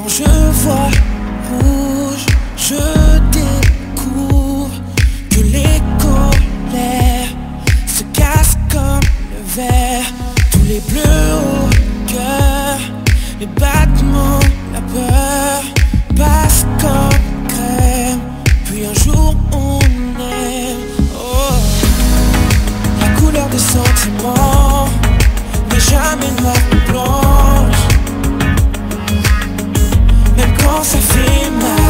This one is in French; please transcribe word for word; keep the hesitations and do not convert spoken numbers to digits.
Quand je vois rouge, je découvre que les colères se cassent comme le verre. Tous les bleus au cœur, les battements, la peur passent comme crème. Puis un jour on aime. Oh. La couleur des sentiments n'est jamais noire ou blanche. Même quand ça fait mal,